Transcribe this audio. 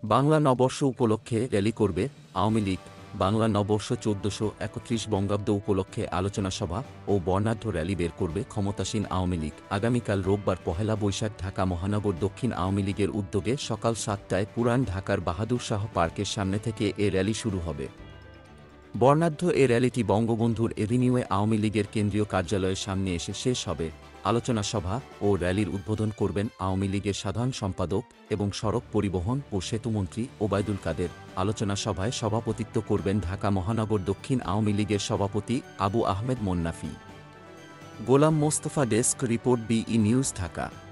বাংলা নববর্ষ উপলক্ষে র্যালি করবে আওয়ামী লীগ। বাংলা নববর্ষ ১৪৩১ বঙ্গাব্দ উপলক্ষে আলোচনা সভা ও বর্ণাঢ্য র্যালি বের করবে ক্ষমতাসীন আওয়ামী লীগ। আগামীকাল রোববার পহেলা বৈশাখ ঢাকা মহানগর দক্ষিণ আওয়ামী লীগের উদ্যোগে সকাল ৭টায় পুরান ঢাকার বাহাদুর শাহ পার্কের সামনে থেকে এ র্যালি শুরু হবে। বর্ণাঢ্য এ র্যালিটি বঙ্গবন্ধুর এভিনিউয়ে আওয়ামী লীগের কেন্দ্রীয় কার্যালয়ের সামনে এসে শেষ হবে। আলোচনা সভা ও র্যালির উদ্বোধন করবেন আওয়ামী লীগের সাধারণ সম্পাদক এবং সড়ক পরিবহন ও সেতুমন্ত্রী ওবায়দুল কাদের। আলোচনা সভায় সভাপতিত্ব করবেন ঢাকা মহানগর দক্ষিণ আওয়ামী লীগের সভাপতি Abu Ahmed Monnafi. Golam Mostafa, desk report, BE news, Dhaka.